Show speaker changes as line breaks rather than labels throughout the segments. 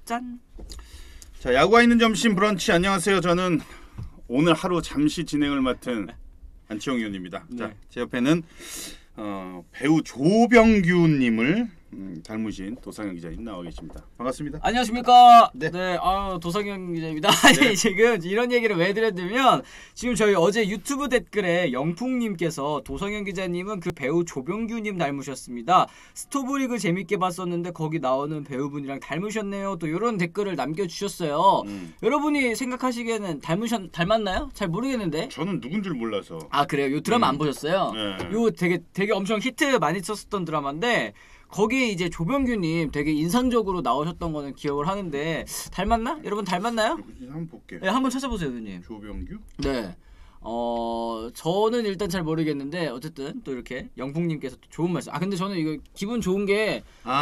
짠.
자, 야구가 있는 점심 브런치 안녕하세요. 저는 오늘 하루 잠시 진행을 맡은 안치홍 의원입니다.
네.
자, 제 옆에는 배우 조병규님을 닮으신 도상현 기자님 나와 계십니다. 반갑습니다.
안녕하십니까.
네.
네, 도상현 기자입니다. 네. 지금 이런 얘기를 왜 드렸냐면 지금 저희 어제 유튜브 댓글에 영풍님께서 도상현 기자님은 그 배우 조병규님 닮으셨습니다. 스토브리그 재밌게 봤었는데 거기 나오는 배우분이랑 닮으셨네요. 또 이런 댓글을 남겨주셨어요. 여러분이 생각하시기에는 닮았나요? 잘 모르겠는데.
저는 누군 줄 몰라서.
아 그래요? 요 드라마 안 보셨어요?
네.
요 되게 엄청 히트 많이 쳤었던 드라마인데. 거기에 이제 조병규님 되게 인상적으로 나오셨던 거는 기억을 하는데 닮았나? 여러분 닮았나요?
한번 볼게.
네, 한번 찾아보세요, 누님.
조병규?
네. 저는 일단 잘 모르겠는데 어쨌든 또 이렇게 영풍님께서 또 좋은 말씀. 근데 저는 이거 기분 좋은 게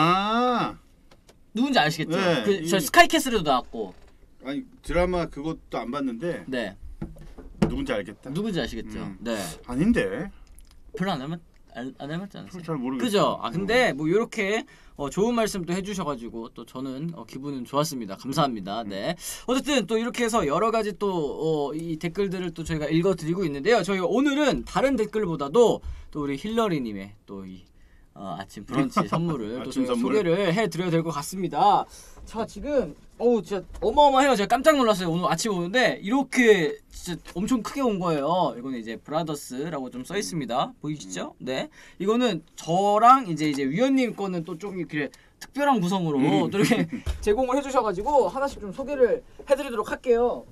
누군지 아시겠죠?
네,
저 스카이캐슬에도 나왔고.
아니 드라마 그것도 안 봤는데.
네.
누군지 알겠다.
누군지 아시겠죠? 네.
아닌데.
별로 안 닮았지 않았어요?
잘 모르겠어요.
그죠? 근데 뭐 이렇게 좋은 말씀도 해주셔가지고 또 저는 기분은 좋았습니다. 감사합니다. 네. 어쨌든 또 이렇게 해서 여러 가지 또 이 댓글들을 또 저희가 읽어드리고 있는데요. 저희가 오늘은 다른 댓글보다도 또 우리 힐러리님의 또 이 아침 브런치 선물을 또 저희가 소개를 해드려야 될 것 같습니다. 자 지금 진짜 어마어마해요. 제가 깜짝 놀랐어요. 오늘 아침에 오는데 이렇게 진짜 엄청 크게 온 거예요. 이거는 이제 브라더스라고 좀 써 있습니다. 보이시죠? 네. 이거는 저랑 이제 위원님 거는 또 좀 이렇게 특별한 구성으로 또 이렇게 제공을 해주셔가지고 하나씩 좀 소개를 해드리도록 할게요.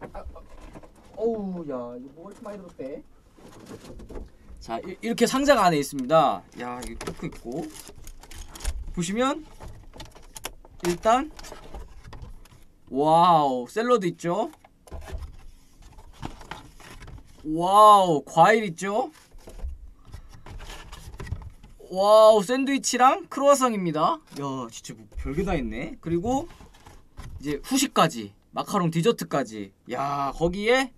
어우 야 이거 뭐가 이렇게 많이 들었대? 자 이렇게 상자가 안에 있습니다. 야 이게 뚫고 있고 보시면 일단 와우 샐러드 있죠. 와우 과일 있죠. 와우 샌드위치랑 크루아상입니다. 야 진짜 뭐 별게 다 있네. 그리고 이제 후식까지 마카롱 디저트까지. 야 거기에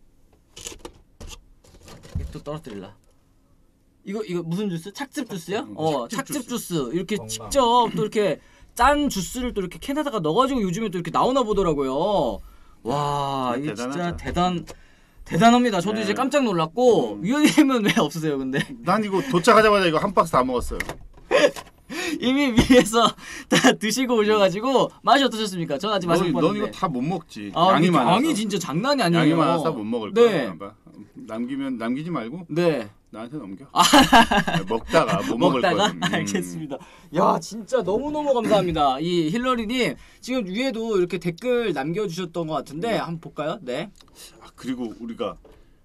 또 떨어뜨릴라. 이거 무슨 주스? 착즙 주스요? 착즙 주스. 이렇게 직접 또 이렇게 짠 주스를 또 이렇게 캔에다가 넣어가지고 요즘에 또 이렇게 나오나 보더라고요. 와 이게 진짜 대단합니다. 저도 이제 깜짝 놀랐고 위원님은 왜 없으세요? 근데
난 이거 도착하자마자 이거 한 박스 다 먹었어요.
이미 위에서 다 드시고 오셔가지고 맛이 어떠셨습니까? 전 아직 맛을 못 봤는데.
넌 이거 다 못 먹지. 양이 많아서.
양이 진짜 장난이 아니에요.
양이 많아서 못 먹을 거야. 남기지 말고.
네.
나한테 넘겨. 먹다가 못 먹을 거야.
알겠습니다. 야 진짜 너무너무 감사합니다. 이 힐러리님 지금 위에도 이렇게 댓글 남겨주셨던 것 같은데 한번 볼까요? 네.
그리고 우리가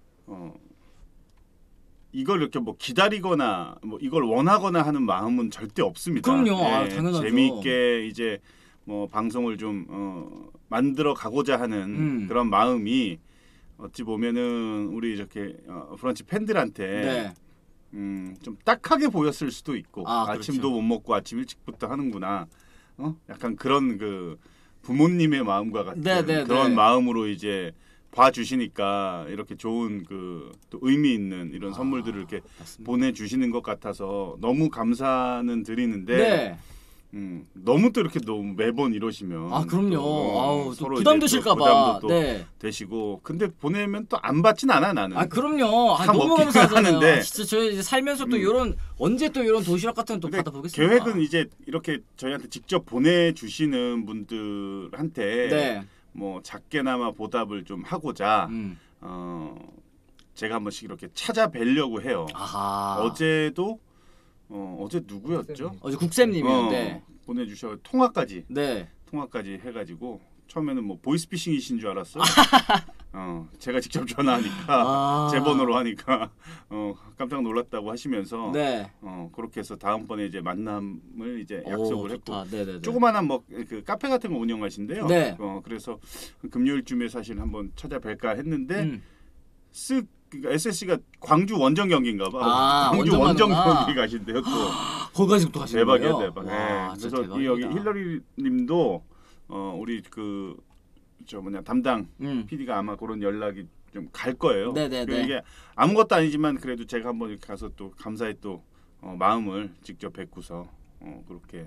이걸 이렇게 뭐 기다리거나 뭐 이걸 원하거나 하는 마음은 절대 없습니다.
그럼요. 당연하죠.
재미있게 이제 뭐 방송을 좀 만들어 가고자 하는 그런 마음이 어찌 보면은 우리 이렇게 브런치 팬들한테 좀 딱하게 보였을 수도 있고 아침도 그렇죠. 못 먹고 아침 일찍부터 하는구나. 약간 그런 그 부모님의 마음과 같은 그런 마음으로 이제 봐주시니까 이렇게 좋은 그 또 의미 있는 이런 선물들을 이렇게 맞습니다. 보내주시는 것 같아서 너무 감사는 드리는데 너무 또 이렇게 너무 매번 이러시면
그럼요.
서로
부담 되실까봐
되시고 근데 보내면 또 안 받진 않아 나는.
그럼요. 너무 감사하잖아요. 진짜 저희 이제 살면서 또 이런 언제 또 이런 도시락 같은 거 또 받아보겠습니다.
계획은 이제 이렇게 저희한테 직접 보내주시는 분들한테 뭐 작게나마 보답을 좀 하고자 제가 한 번씩 이렇게 찾아뵈려고 해요. 어제도 어제 누구였죠?
어제 국쌤님이었는데
보내주셔 통화까지 해가지고 처음에는 뭐 보이스피싱이신 줄 알았어요. 제가 직접 전화하니까 제 번호로 하니까 깜짝 놀랐다고 하시면서 그렇게 해서 다음번에 이제 만남을 이제 약속을 했고 조그마한 뭐 그 카페 같은 거 운영하신대요. 그래서 금요일쯤에 사실 한번 찾아뵐까 했는데 그러니까 SSC가 광주 원정 경기인가 봐. 광주 원정 경기 가신대요 또.
거기까지 또 가시는 거예요?
대박이야 대박. 그래서 여기 힐러리 님도 우리 그 저 뭐냐 담당 PD가 아마 그런 연락이 좀 갈 거예요. 이게 아무것도 아니지만 그래도 제가 한번 이렇게 가서 또 감사의 또 마음을 직접 뵙고서 그렇게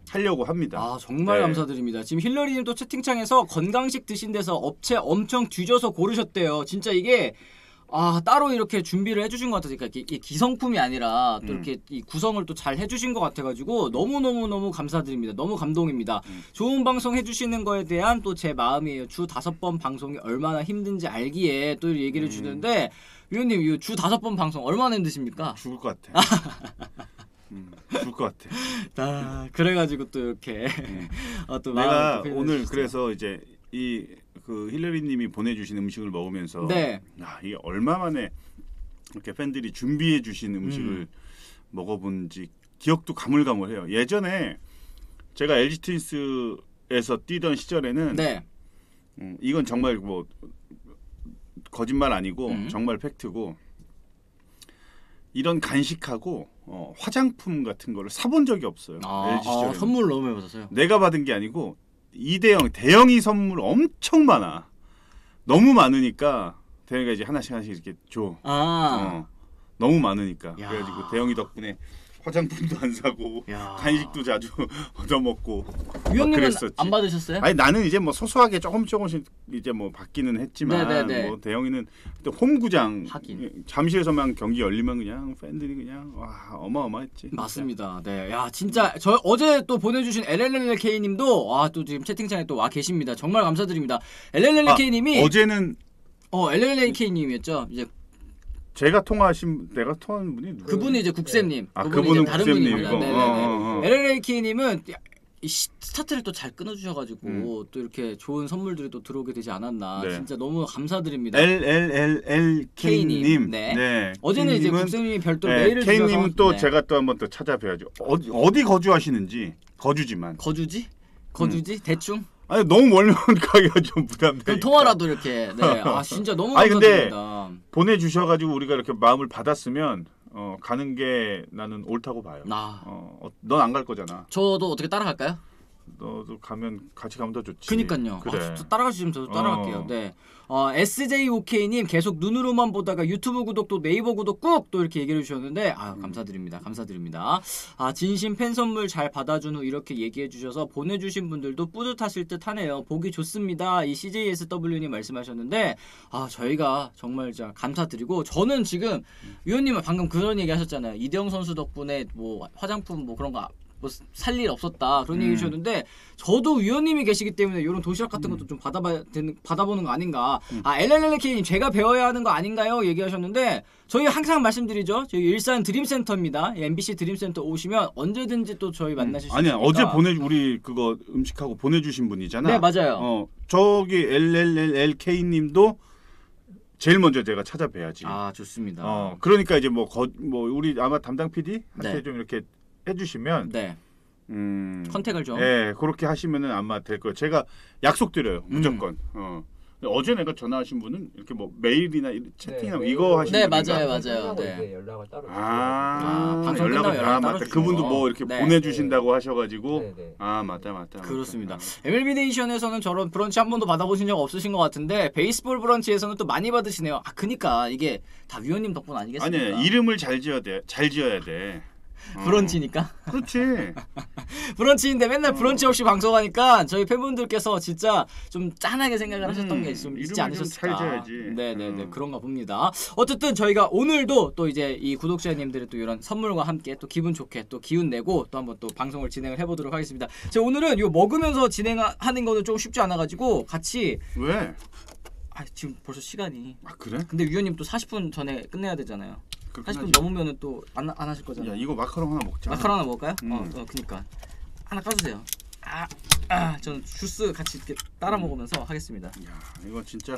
하려고 합니다.
아 정말
네.
감사드립니다. 지금 힐러리님 또 채팅창에서 건강식 드신 데서 업체 엄청 뒤져서 고르셨대요. 진짜 이게 따로 이렇게 준비를 해주신 것 같아서 그러니까 이게 기성품이 아니라 또 이렇게 이 구성을 또 잘 해주신 것 같아가지고 너무 감사드립니다. 너무 감동입니다. 좋은 방송 해주시는 거에 대한 또 제 마음이에요. 주 5번 방송이 얼마나 힘든지 알기에 또 얘기를 주는데 위원님 이 주 5번 방송 얼마나 힘드십니까?
죽을 것 같아. 죽을 것 같아.
그래가지고 또 이렇게 또
내가 오늘 그래서 이제 이 그 힐러리님이 보내주신 음식을 먹으면서
네.
야, 이게 얼마 만에 이렇게 팬들이 준비해주신 음식을 먹어본지 기억도 가물가물해요. 예전에 제가 LG 트윈스에서 뛰던 시절에는
네.
이건 정말 뭐 거짓말 아니고 정말 팩트고 이런 간식하고 화장품 같은 거를 사본 적이 없어요. LG 시절에
선물 너무 많이 받았어요.
내가 받은 게 아니고 2대0 대형이 선물 엄청 많아. 너무 많으니까 대형이가 이제 하나씩 이렇게 줘. 너무 많으니까.
야.
그래가지고 대형이 덕분에 화장품도 안 사고
야.
간식도 자주 얻어먹고
위원님은
그랬었지.
안 받으셨어요?
아니 나는 이제 뭐 소소하게 조금씩 이제 뭐 받기는 했지만
네네네.
뭐 대형이는 또 홈구장
하긴.
잠실에서만 경기 열리면 그냥 팬들이 그냥 와 어마어마했지.
맞습니다. 네, 야 진짜 저 어제 또 보내주신 LLLK님도 또 지금 채팅창에 또 와 계십니다. 정말 감사드립니다. LLLK님이
어제는
LLLK님이었죠. 이제
내가 통화한 분이 누구?
그분이 이제 국쌤님.
그분은
이제 다른
국쌤님이고.
분이고. 네네네. LLLK님은 스타트를 또 잘 끊어주셔가지고 또 이렇게 좋은 선물들이 또 들어오게 되지 않았나.
네.
진짜 너무 감사드립니다.
LLLK님.
네. 어제는 이제 국쌤님이 별도로
네,
메일을 주셔서.
K님은 또 제가 또 한번 또 찾아뵈야죠. 어디 거주하시는지 거주지만.
거주지? 대충?
아니 너무 멀면 가기가 좀 부담되니까.
그럼 통화라도 이렇게. 네. 진짜 너무
아니 근데
감사드립니다.
보내주셔가지고 우리가 이렇게 마음을 받았으면 가는 게 나는 옳다고 봐요. 넌 안 갈 거잖아.
저도 어떻게 따라갈까요?
너도 같이 가면 더 좋지.
그니까요.
그래.
따라갈 수 있으면 저도 따라갈게요. 네. SJOK님 계속 눈으로만 보다가 유튜브 구독 또 네이버 구독 꾹 또 이렇게 얘기를 주셨는데 감사드립니다. 진심 팬 선물 잘 받아준 후 이렇게 얘기해 주셔서 보내주신 분들도 뿌듯하실 듯 하네요. 보기 좋습니다. 이 CJSW님 말씀하셨는데 저희가 정말 진짜 감사드리고 저는 지금 위원님은 방금 그런 얘기 하셨잖아요. 이대영 선수 덕분에 뭐 화장품 뭐 그런 거 뭐 살 일 없었다 그런 얘기 주셨는데 저도 위원님이 계시기 때문에 이런 도시락 같은 것도 좀 받아보는 거 아닌가. LLLK님 제가 배워야 하는 거 아닌가요? 얘기하셨는데 저희 항상 말씀드리죠. 저희 일산 드림센터입니다. MBC 드림센터 오시면 언제든지 또 저희 만나실 수 있으니까.
아니야 어제 우리 그거 음식하고 보내주신 분이잖아.
네 맞아요.
저기 LLLK님도 제일 먼저 제가 찾아뵈야지.
좋습니다.
그러니까 이제 뭐 우리 아마 담당 PD한테
네.
좀 이렇게 해주시면
네. 컨택을 좀.
네, 그렇게 하시면은 아마 될 거예요. 제가 약속드려요, 무조건. 어제 내가 전화하신 분은 이렇게 뭐 메일이나 채팅이나 이거 하시는
네,
분인가?
맞아요. 네.
연락을 따로
방송 끝나고 연락 따로 주시고.
그분도 뭐 이렇게
네.
보내주신다고 하셔가지고
네.
맞다.
그렇습니다. MLB 네이션에서는 저런 브런치 한 번도 받아보신 적 없으신 것 같은데 베이스볼 브런치에서는 또 많이 받으시네요. 그니까 이게 다 위원님 덕분 아니겠습니까?
아니 이름을 잘 지어야 돼.
브런치니까.
그렇지.
브런치인데 맨날 브런치 없이 방송하니까 저희 팬분들께서 진짜 좀 짠하게 생각을 하셨던 게 좀 있지 않으셨을까.
잘 지어야지.
네네네 그런가 봅니다. 어쨌든 저희가 오늘도 또 이제 이 구독자님들의 또 이런 선물과 함께 또 기분 좋게 또 기운 내고 또 한번 또 방송을 진행을 해보도록 하겠습니다. 제가 오늘은 이거 먹으면서 진행하는 거는 좀 쉽지 않아가지고 같이.
왜?
지금 벌써 시간이.
그래?
근데 위원님 또 40분 전에 끝내야 되잖아요. 40분 넘으면은 또 안 하실 거잖아요.
야 이거 마카롱 하나 먹자.
마카롱 하나 먹을까요? 그니까 하나 까주세요. 저는 주스 같이 이렇게 따라 먹으면서 하겠습니다.
야 이거 진짜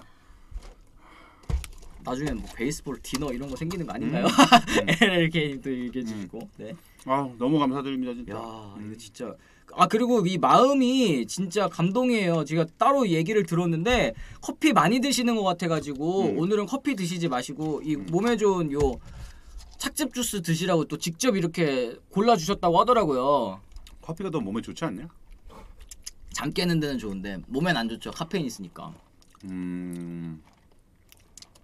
나중에 뭐 베이스볼 디너 이런 거 생기는 거 아닌가요? LLK님도 얘기해 주시고. 네.
너무 감사드립니다 진짜.
야 이거 진짜. 그리고 이 마음이 진짜 감동이에요. 제가 따로 얘기를 들었는데 커피 많이 드시는 것 같아가지고 오늘은 커피 드시지 마시고 이 몸에 좋은 요 착즙 주스 드시라고 또 직접 이렇게 골라주셨다고 하더라고요.
커피가 더 몸에 좋지 않냐?
잠 깨는 데는 좋은데 몸엔 안 좋죠. 카페인 있으니까.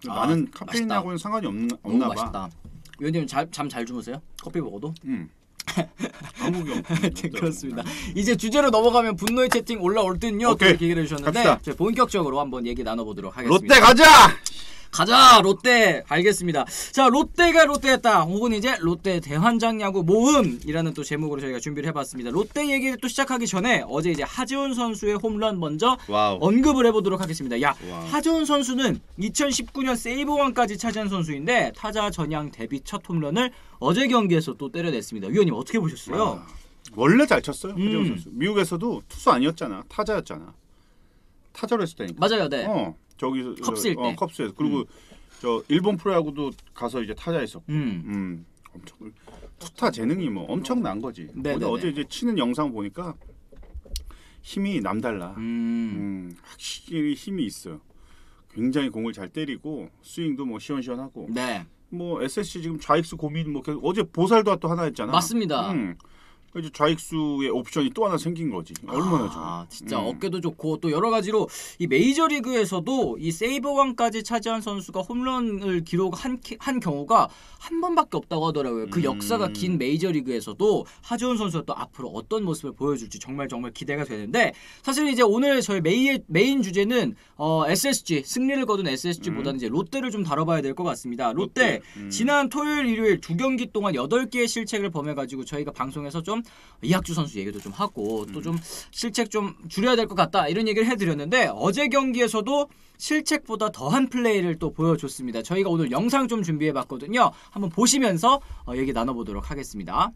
나는 카페인하고는 상관이 없나
너무
봐.
맛있다. 위원님 잠 잘 주무세요? 커피 먹어도?
한국이
네, 그렇습니다. 이제 주제로 넘어가면 분노의 채팅 올라올 듯요. 또 이렇게 얘기를 해주셨는데 저희 본격적으로 한번 얘기 나눠보도록 하겠습니다.
롯데 가자!
가자 롯데. 알겠습니다. 자, 롯데가 롯데했다 혹은 이제 롯데 대환장 야구 모음이라는 또 제목으로 저희가 준비를 해봤습니다. 롯데 얘기를 또 시작하기 전에 어제 이제 하지훈 선수의 홈런 먼저 언급을 해보도록 하겠습니다. 하지훈 선수는 2019년 세이브왕까지 차지한 선수인데 타자 전향 데뷔 첫 홈런을 어제 경기에서 또 때려냈습니다. 위원님 어떻게 보셨어요?
원래 잘 쳤어요. 하지훈 선수. 미국에서도 투수 아니었잖아. 타자였잖아. 타자로 했었다니까.
맞아요. 네.
저기서
컵스일 때.
컵스에서. 그리고 저 일본 프로야구도 가서 이제 타자했었고. 엄청 투타 재능이 뭐 엄청난 거지. 어제 이제 치는 영상 보니까 힘이 남달라. 확실히 힘이 있어요. 굉장히 공을 잘 때리고 스윙도 뭐 시원시원하고.
네.
뭐 SSG 지금 좌익수 고민 뭐 어제 보살도 또 하나 했잖아.
맞습니다.
이제 좌익수의 옵션이 또 하나 생긴 거지. 얼마나 좋아.
진짜 어깨도 좋고 또 여러 가지로 이 메이저리그에서도 이 세이버왕까지 차지한 선수가 홈런을 기록한 경우가 한 번밖에 없다고 하더라고요. 그 역사가 긴 메이저리그에서도 하지훈 선수가 또 앞으로 어떤 모습을 보여줄지 정말 기대가 되는데 사실 이제 오늘 저희 메인 주제는 SSG 승리를 거둔 SSG보다는 이제 롯데를 좀 다뤄봐야 될 것 같습니다. 롯데 지난 토요일 일요일 두 경기 동안 8개의 실책을 범해가지고 저희가 방송에서 좀 이학주 선수 얘기도 좀 하고 또 좀 실책 좀 줄여야 될 것 같다 이런 얘기를 해드렸는데 어제 경기에서도 실책보다 더한 플레이를 또 보여줬습니다. 저희가 오늘 영상 좀 준비해봤거든요. 한번 보시면서 얘기 나눠보도록 하겠습니다.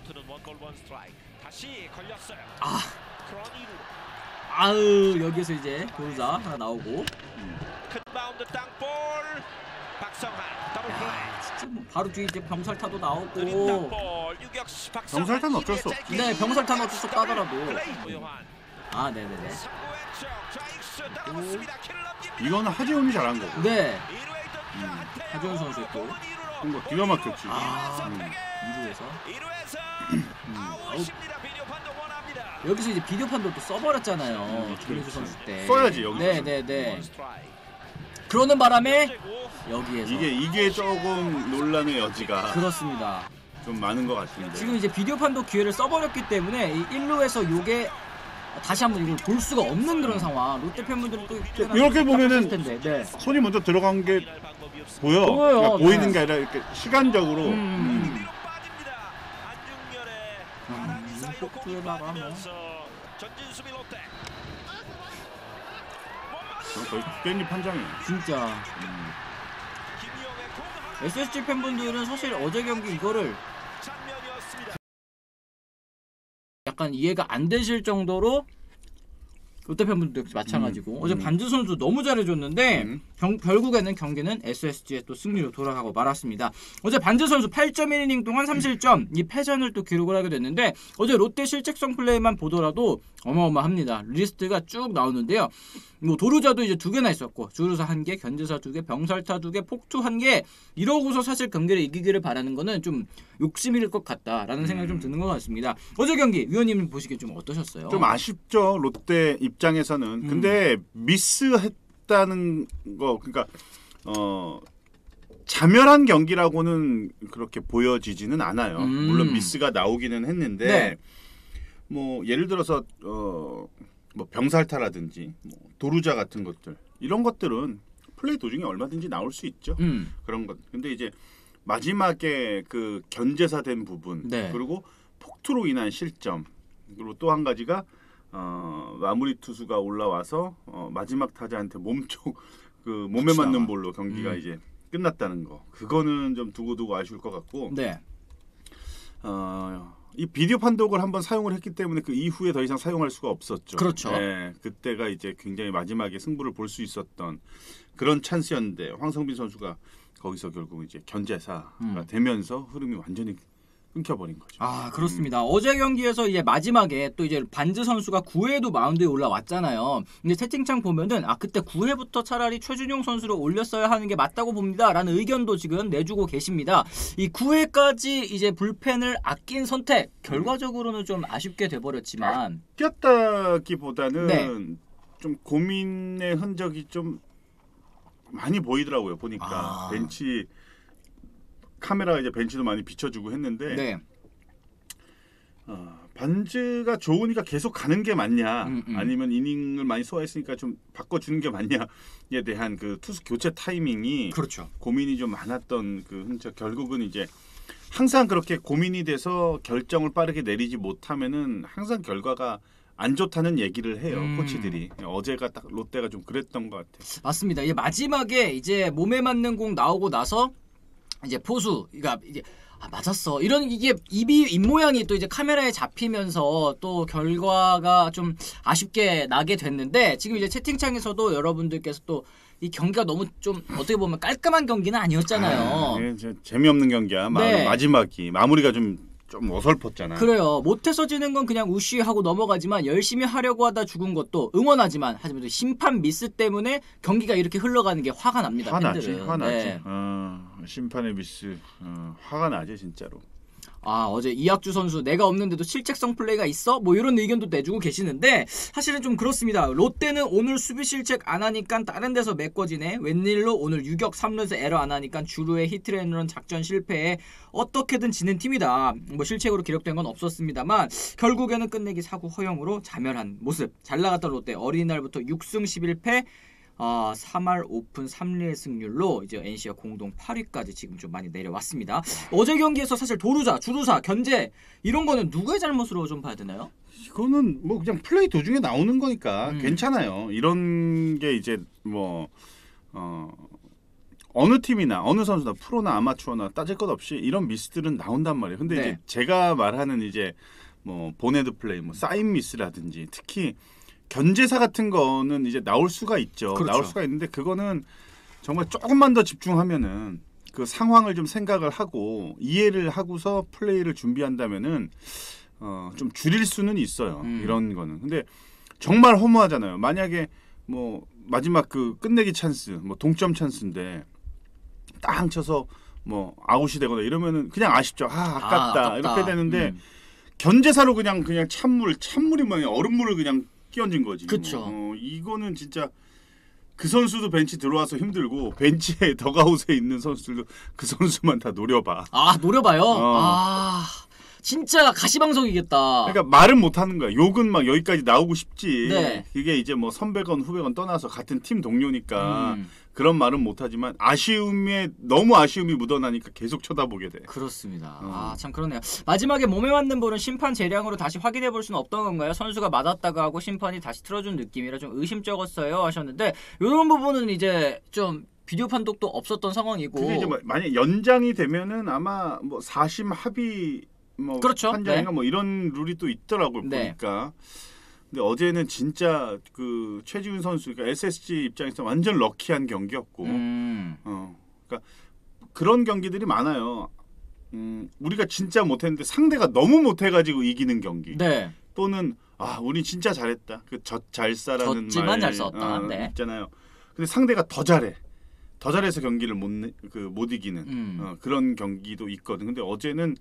여기서 이제 도루자 하나 나오고
큰 바운드 땅볼 박성환 더블 플레이.
진짜 뭐 바로 뒤에 이제 병살타도 나오고.
병살타는 어쩔 수 없지.
네, 병살타는 어쩔 수 없다 하더라도. 네네네.
이거는 하지훈이 잘한 거고.
네. 하지훈 선수 또.
이거 기가 막혔지.
2루에서. 여기서 이제 비디오 판도 또 써버렸잖아요. 김민수 선수 때.
써야지 여기서.
네네네. 그러는 바람에 여기에서
이게 조금 논란의 여지가
그렇습니다.
좀 많은 것 같습니다.
지금 이제 비디오 판도 기회를 써버렸기 때문에 이 1루에서 요게 다시 한번 이걸 볼 수가 없는 그런 상황. 롯데 팬분들은 또
이렇게 보면은
텐데. 네.
손이 먼저 들어간 게 보여.
보여요.
그러니까 보이는 게 아니라 이렇게 시간적으로.
폭주에 나가 뭐.
거의 깻잎 한 장이야.
진짜. SSG 팬분들은 사실 어제 경기 이거를 약간 이해가 안 되실 정도로 롯데 팬분들도 역시 마찬가지고 어제 반주 선수 너무 잘해줬는데 결국에는 경기는 SSG의 또 승리로 돌아가고 말았습니다. 어제 반주 선수 8.1이닝 동안 3실점 이 패전을 또 기록을 하게 됐는데 어제 롯데 실책성 플레이만 보더라도 어마어마합니다. 리스트가 쭉 나오는데요. 뭐 도루자도 이제 2개나 있었고 주루사 1개, 견제사 2개, 병살타 2개, 폭투 1개 이러고서 사실 경기를 이기기를 바라는 거는 좀 욕심일 것 같다라는 생각이 좀 드는 것 같습니다. 어제 경기 위원님 보시기에 좀 어떠셨어요?
좀 아쉽죠. 롯데 입장에서는. 근데 미스했다는 거 그러니까 자멸한 경기라고는 그렇게 보여지지는 않아요. 물론 미스가 나오기는 했는데
네.
뭐 예를 들어서 뭐 병살타라든지 뭐 도루자 같은 것들 이런 것들은 플레이 도중에 얼마든지 나올 수 있죠. 그런 것. 근데 이제 마지막에 그 견제사 된 부분
네.
그리고 폭투로 인한 실점 그리고 또 한 가지가 마무리 투수가 올라와서 마지막 타자한테 몸쪽 그 몸에 맞는 볼로 경기가 이제 끝났다는 거. 그거는 좀 두고두고 아쉬울 것 같고.
네.
이 비디오 판독을 한번 사용을 했기 때문에 그 이후에 더 이상 사용할 수가 없었죠.
그렇죠.
네, 그때가 이제 굉장히 마지막에 승부를 볼 수 있었던 그런 찬스였는데 황성빈 선수가 거기서 결국 이제 견제사가 되면서 흐름이 완전히 끊겨버린 거죠.
그렇습니다. 어제 경기에서 이제 마지막에 또 이제 반즈 선수가 9회에도 마운드에 올라왔잖아요. 근데 채팅창 보면은 그때 9회부터 차라리 최준용 선수를 올렸어야 하는 게 맞다고 봅니다라는 의견도 지금 내주고 계십니다. 이 9회까지 이제 불펜을 아낀 선택 결과적으로는 좀 아쉽게 돼버렸지만
아꼈다기보다는
네.
좀 고민의 흔적이 좀 많이 보이더라고요. 보니까 벤치 카메라가 이제 벤치도 많이 비춰주고 했는데
네.
반즈가 좋으니까 계속 가는 게 맞냐, 아니면 이닝을 많이 소화했으니까 좀 바꿔주는 게 맞냐에 대한 그 투수 교체 타이밍이
그렇죠.
고민이 좀 많았던 그 흔적. 결국은 이제 항상 그렇게 고민이 돼서 결정을 빠르게 내리지 못하면은 항상 결과가 안 좋다는 얘기를 해요, 코치들이. 어제가 딱 롯데가 좀 그랬던 것 같아요.
맞습니다. 이게 마지막에 이제 몸에 맞는 공 나오고 나서 이제 포수, 그러니까 이게 맞았어. 이런 이게 입 모양이 또 이제 카메라에 잡히면서 또 결과가 좀 아쉽게 나게 됐는데, 지금 이제 채팅창에서도 여러분들께서 또 이 경기가 너무 좀 어떻게 보면 깔끔한 경기는 아니었잖아요.
재미없는 경기야.
네.
마지막이 마무리가 좀 어설펐잖아.
그래요. 못해서 지는 건 그냥 우쉬하고 넘어가지만 열심히 하려고 하다 죽은 것도 응원하지만, 하지만 또 심판 미스 때문에 경기가 이렇게 흘러가는 게 화가 납니다.
화나지.
네.
심판의 미스 화가 나지 진짜로.
어제 이학주 선수 내가 없는데도 실책성 플레이가 있어? 뭐 이런 의견도 내주고 계시는데, 사실은 좀 그렇습니다. 롯데는 오늘 수비 실책 안 하니까 다른 데서 메꿔지네. 웬일로 오늘 유격 3루에서 에러 안 하니까 주루의 히트앤런 작전 실패에 어떻게든 지는 팀이다. 뭐 실책으로 기록된 건 없었습니다만 결국에는 끝내기 사구 허용으로 자멸한 모습. 잘 나갔던 롯데 어린이날부터 6승 11패 3할 5푼 3리의 승률로 이제 NC가 공동 8위까지 지금 좀 많이 내려왔습니다. 어제 경기에서 사실 도루자, 주루사, 견제 이런 거는 누구의 잘못으로 좀 봐야 되나요?
이거는 뭐 그냥 플레이 도중에 나오는 거니까 괜찮아요. 이런 게 이제 뭐 어느 팀이나 어느 선수나 프로나 아마추어나 따질 것 없이 이런 미스들은 나온단 말이에요. 근데
네.
이제 제가 말하는 이제 뭐 보네드 플레이, 뭐 사인 미스라든지 특히 견제사 같은 거는 이제 나올 수가 있죠.
그렇죠.
나올 수가 있는데 그거는 정말 조금만 더 집중하면은 그 상황을 좀 생각을 하고 이해를 하고서 플레이를 준비한다면은 좀 줄일 수는 있어요. 이런 거는. 근데 정말 허무하잖아요. 만약에 뭐 마지막 그 끝내기 찬스, 뭐 동점 찬스인데 땅 쳐서 뭐 아웃이 되거나 이러면은 그냥 아쉽죠. 아깝다. 이렇게 되는데 견제사로 그냥 찬물이 뭐냐 얼음물을 그냥 끼얹은 거지.
그쵸.
이거는 진짜 그 선수도 벤치 들어와서 힘들고 벤치에 덕아웃에 있는 선수들도 그 선수만 다 노려봐.
노려봐요? 진짜 가시방석이겠다.
그러니까 말은 못하는 거야. 욕은 막 여기까지 나오고 싶지.
네.
이게 이제 뭐 선배건 후배건 떠나서 같은 팀 동료니까 그런 말은 못하지만 너무 아쉬움이 묻어나니까 계속 쳐다보게 돼.
그렇습니다. 참 그러네요. 마지막에 몸에 맞는 볼은 심판 재량으로 다시 확인해 볼 수는 없던 건가요? 선수가 맞았다고 하고 심판이 다시 틀어준 느낌이라 좀 의심쩍었어요 하셨는데, 이런 부분은 이제 좀 비디오 판독도 없었던 상황이고.
그게 이제 만약 연장이 되면은 아마 뭐 4심 합의 뭐
그렇죠.
판정인가 뭐 이런 룰이 또 있더라고요.
네.
보니까. 근데 어제는 진짜 그 최지훈 선수, 그러니까 SSG 입장에서 완전 럭키한 경기였고, 그러니까 그런 경기들이 많아요. 우리가 진짜 못했는데 상대가 너무 못해가지고 이기는 경기.
네.
또는 우리 진짜 잘했다. 그 젖잘싸라는
졌지만
말
잘 싸웠다. 네.
있잖아요. 근데 상대가 더 잘해. 더 잘해서 경기를 못 이기는 그런 경기도 있거든. 근데 어제는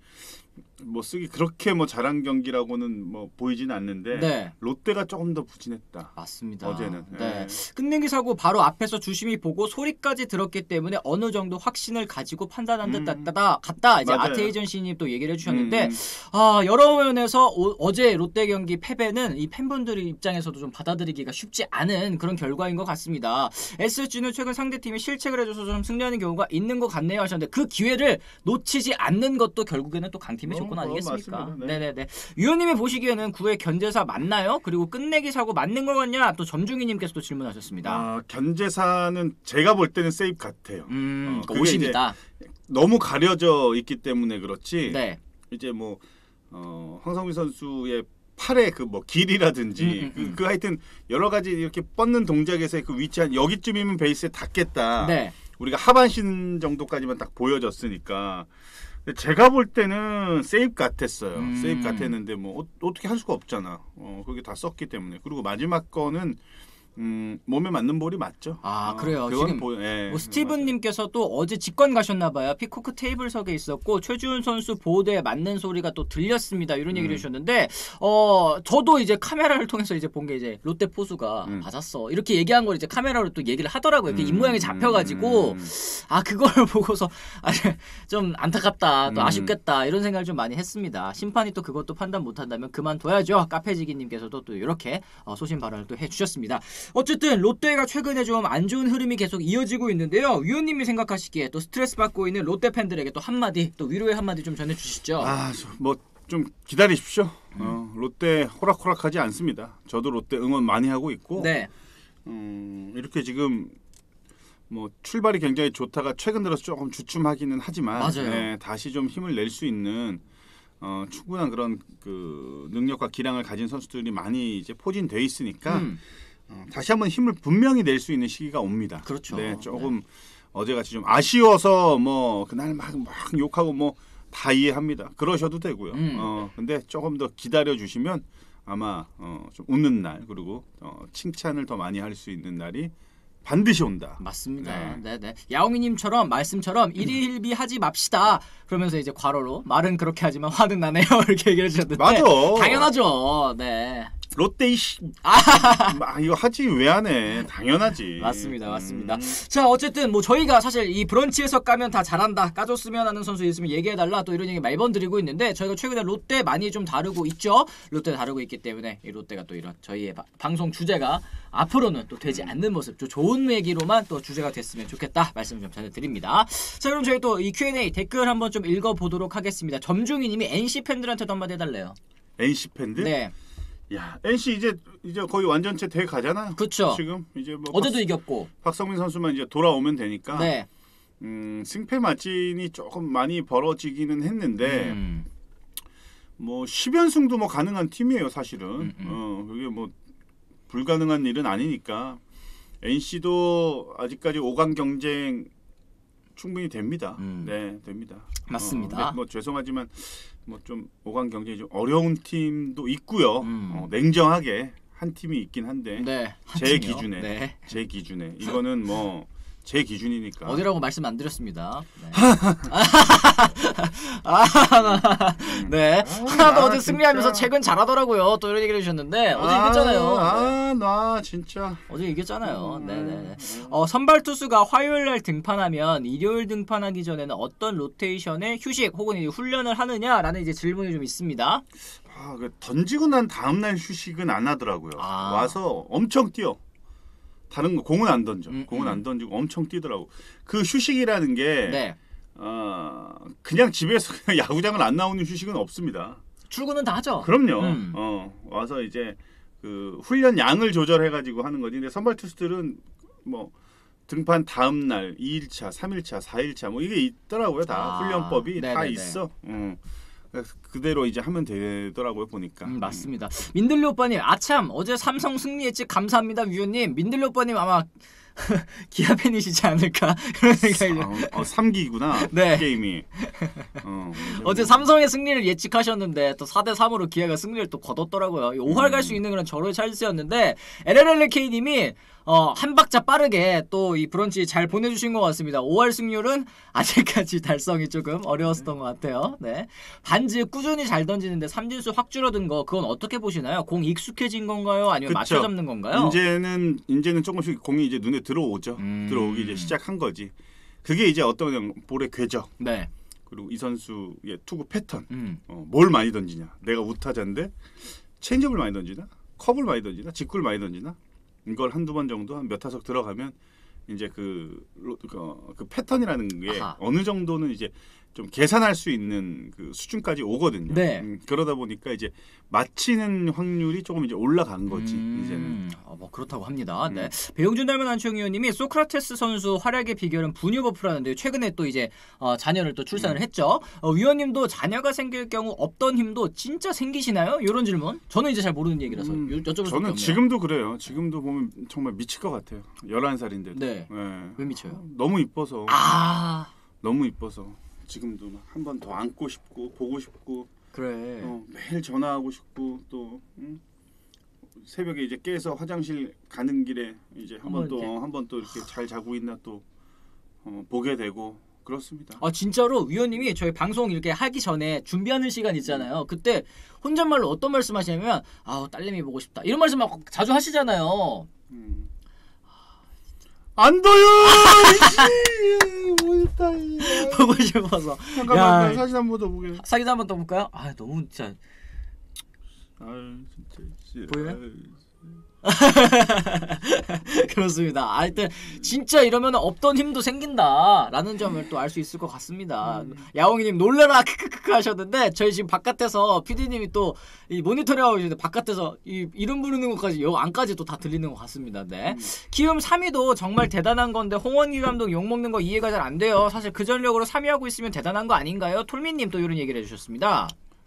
뭐 쓰기 그렇게 뭐 잘한 경기라고는 뭐 보이지는 않는데
네.
롯데가 조금 더 부진했다.
맞습니다.
어제는.
네. 끝내기 사고 바로 앞에서 주심이 보고 소리까지 들었기 때문에 어느 정도 확신을 가지고 판단한 듯 같다. 이제
맞아요.
아테이전 씨님 또 얘기를 해주셨는데, 여러 면에서 어제 롯데 경기 패배는 이 팬분들 입장에서도 좀 받아들이기가 쉽지 않은 그런 결과인 것 같습니다. SSG는 최근 상대팀이 실책을 해줘서 좀 승리하는 경우가 있는 것 같네요 하셨는데, 그 기회를 놓치지 않는 것도 결국에는 또 강팀의 조건 아니겠습니까?
맞습니다.
네네네. 위원님이 보시기에는 9회 견제사 맞나요? 그리고 끝내기 사고 맞는 거 같냐? 또 점중이님께서 또 질문하셨습니다.
견제사는 제가 볼 때는 세이프 같아요. 그게
50이다.
너무 가려져 있기 때문에 그렇지.
네.
이제 뭐 황성민 선수의 팔의 그 뭐 길이라든지 그 하여튼 여러 가지 이렇게 뻗는 동작에서의 그 위치 한 여기쯤이면 베이스에 닿겠다.
네.
우리가 하반신 정도까지만 딱 보여졌으니까. 근데 제가 볼 때는 세이프 같았어요. 세이프 같았는데 뭐 어떻게 할 수가 없잖아. 그게 다 썼기 때문에. 그리고 마지막 거는 몸에 맞는 볼이 맞죠.
아 그래요.
그건
지금
예,
스티븐님께서도 어제 직관 가셨나봐요. 피코크 테이블석에 있었고 최지훈 선수 보호대에 맞는 소리가 또 들렸습니다. 이런 얘기를 해주셨는데 저도 이제 카메라를 통해서 이제 본 게 이제 롯데 포수가 맞았어 이렇게 얘기한 걸 이제 카메라로 또 얘기를 하더라고요. 이렇게 입 모양이 잡혀가지고 그걸 보고서 좀 안타깝다 또 아쉽겠다 이런 생각을 좀 많이 했습니다. 심판이 또 그것도 판단 못한다면 그만둬야죠. 카페지기님께서도 또 이렇게 소신 발언을 또 해주셨습니다. 어쨌든 롯데가 최근에 좀 안 좋은 흐름이 계속 이어지고 있는데요. 위원님이 생각하시기에 또 스트레스 받고 있는 롯데 팬들에게 또 한마디 또 위로의 한마디 좀 전해주시죠.
뭐 좀 기다리십시오. 롯데 호락호락하지 않습니다. 저도 롯데 응원 많이 하고 있고
네.
이렇게 지금 뭐 출발이 굉장히 좋다가 최근 들어서 조금 주춤하기는 하지만
맞아요.
다시 좀 힘을 낼 수 있는 충분한 그런 그 능력과 기량을 가진 선수들이 많이 이제 포진돼 있으니까 다시 한번 힘을 분명히 낼 수 있는 시기가 옵니다.
그렇죠.
네, 조금 어제같이 좀 아쉬워서 뭐 그날 막 욕하고 뭐 다 이해합니다. 그러셔도 되고요. 근데 조금 더 기다려 주시면 아마 좀 웃는 날 그리고 칭찬을 더 많이 할 수 있는 날이 반드시 온다.
맞습니다. 네네. 야옹이님처럼 말씀처럼 일희일비 하지 맙시다. 그러면서 이제 괄호로 말은 그렇게 하지만 화는 나네요. 이렇게 얘기를 해주셨는데
맞아.
당연하죠. 네.
롯데 이거 하지 왜 안 해? 당연하지.
맞습니다. 자 어쨌든 뭐 저희가 사실 이 브런치에서 까면 다 잘한다 까줬으면 하는 선수 있으면 얘기해달라 또 이런 얘기 매번 드리고 있는데 저희가 최근에 롯데 많이 좀 다루고 있죠. 롯데 다루고 있기 때문에 이 롯데가 또 이런 저희의 방송 주제가 앞으로는 또 되지 않는 모습 좀 좋은 얘기로만 또 주제가 됐으면 좋겠다 말씀을 좀 전해드립니다. 자 그럼 저희 또 이 Q&A 댓글 한번 좀 읽어보도록 하겠습니다. 점중이님이 NC 팬들한테도 한마디 해달래요.
NC 팬들?
네.
야, NC 이제 거의 완전체 돼 가잖아요.
그렇죠.
지금 이제 뭐
어제도 이겼고.
박성민 선수만 이제 돌아오면 되니까.
네.
승패 마진이 조금 많이 벌어지기는 했는데 뭐 10연승도 뭐 가능한 팀이에요, 사실은. 그게 뭐 불가능한 일은 아니니까. NC도 아직까지 5강 경쟁 충분히 됩니다. 네, 됩니다.
맞습니다.
뭐 죄송하지만 뭐 좀 5강 경쟁이 좀 어려운 팀도 있고요. 냉정하게 한 팀이 있긴 한데
네,
제
팀이요?
기준에
네.
제 기준에 이거는 뭐 제 기준이니까
어디라고 말씀 안 드렸습니다. 네. 하나도 어제 승리하면서 최근 잘하더라고요. 또 이런 얘기를 해주셨는데 어제 이겼잖아요.
나 진짜
어제 이겼잖아요. 네네. 선발 투수가 화요일 날 등판하면 일요일 등판하기 전에는 어떤 로테이션의 휴식 혹은 이제 훈련을 하느냐라는 이제 질문이 좀 있습니다.
던지고 난 다음 날 휴식은 안 하더라고요. 와서 엄청 뛰어. 다른 거 공은 안 던져. 공은 안 던지고 엄청 뛰더라고. 그 휴식이라는 게
네.
그냥 집에서 그냥 야구장을 안 나오는 휴식은 없습니다.
출근은 다 하죠.
그럼요. 와서 이제 그 훈련 양을 조절해 가지고 하는 거지. 근데 선발 투수들은 뭐 등판 다음 날 2일차, 3일차, 4일차 뭐 이게 있더라고요. 다 훈련법이 다 있어. 그대로 이제 하면 되더라고요 보니까.
맞습니다. 민들리 오빠님 아참 어제 삼성 승리 예측 감사합니다 위원님. 민들리 오빠님 아마 기아 팬이시지 않을까 그런 생각이.
3기구나
네.
게임이.
어제 삼성의 승리를 예측하셨는데 또 4대3으로 기아가 승리를 또 거뒀더라고요. 5할 갈 수 있는 그런 절호의 찬스였는데 LLLK님이 한 박자 빠르게 또 이 브런치 잘 보내주신 것 같습니다. 5할 승률은 아직까지 달성이 조금 어려웠던 것 같아요. 네. 반지 꾸준히 잘 던지는데 삼진수 확 줄어든 거 그건 어떻게 보시나요? 공 익숙해진 건가요? 아니면 맞춰 잡는 건가요?
이제는 조금씩 공이 이제 눈에 들어오죠. 들어오기 이제 시작한 거지. 그게 이제 어떤 볼의 궤적.
네.
그리고 이 선수의 투구 패턴. 뭘 많이 던지냐. 내가 우타자인데 체인지업을 많이 던지나? 컵을 많이 던지나? 직구를 많이 던지나? 이걸 한두 번 정도 한 몇 타석 들어가면 이제 그 패턴이라는 게 어느 정도는 이제 좀 계산할 수 있는 그 수준까지 오거든요.
네.
그러다 보니까 이제 맞히는 확률이 조금 이제 올라간 거지 이제는.
뭐 그렇다고 합니다. 네. 배용준 닮은 안치홍 의원님이 소크라테스 선수 활약의 비결은 분유 버프라는데 최근에 또 이제 자녀를 또 출산을 했죠. 위원님도 자녀가 생길 경우 없던 힘도 진짜 생기시나요? 이런 질문. 저는 이제 잘 모르는 얘기라서 여쭤볼 수 없네요.
저는 지금도 그래요. 지금도 보면 정말 미칠 것 같아요. 11살인데도.
네. 왜 미쳐요?
너무 이뻐서. 너무 이뻐서. 지금도 한 번 더 안고 싶고 보고 싶고
그래
매일 전화하고 싶고 또 새벽에 이제 깨서 화장실 가는 길에 이제 한 번 또 이렇게 잘 자고 있나 또 보게 되고 그렇습니다.
아 진짜로 위원님이 저희 방송 이렇게 하기 전에 준비하는 시간 있잖아요. 그때 혼잣말로 어떤 말씀하시냐면 아우 딸내미 보고 싶다 이런 말씀 막 자주 하시잖아요.
안 돼요. 뭐였다.
보고 싶어서.
잠깐만 사진 한 번 더 보게.
사진 한 번 더 볼까요? 아 너무 진짜.
아 진짜.
보여요? 그렇습니다. 하여튼 진짜 이러면 없던 힘도 생긴다라는 점을 또 알 수 있을 것 같습니다. 야옹이님 놀래라 크크크 하셨는데 저희 지금 바깥에서 PD님이 또 이 모니터링하고 계시는데 바깥에서 이 이름 부르는 것까지 요 안까지 또 다 들리는 것 같습니다. 네. 키움 3위도 정말 대단한 건데 홍원기 감독 욕 먹는 거 이해가 잘 안 돼요. 사실 그 전력으로 3위 하고 있으면 대단한 거 아닌가요? 톨미님 또 이런 얘기를 해주셨습니다.